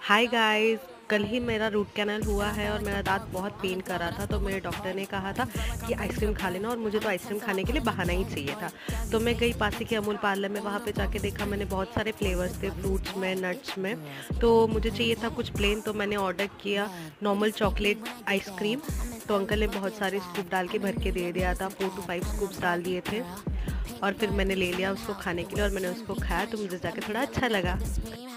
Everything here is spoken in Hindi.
Hi guys. कल ही मेरा रूट कैनल हुआ है और मेरा दांत बहुत पेन कर रहा था, तो मेरे डॉक्टर ने कहा था कि आइसक्रीम खा लेना, और मुझे तो आइसक्रीम खाने के लिए बहाना ही चाहिए था। तो मैं गई पास ही के अमूल पार्लर में, वहाँ पे जाके देखा मैंने बहुत सारे फ्लेवर्स थे, फ्रूट्स में, नट्स में। तो मुझे चाहिए था कुछ प्लेन, तो मैंने ऑर्डर किया नॉर्मल चॉकलेट आइसक्रीम। तो अंकल ने बहुत सारे स्कूप डाल के भर के दे दिया था, 4 to 5 स्कूप्स डाल दिए थे। और फिर मैंने ले लिया उसको खाने के लिए, और मैंने उसको खाया तो मुझे जाके थोड़ा अच्छा लगा।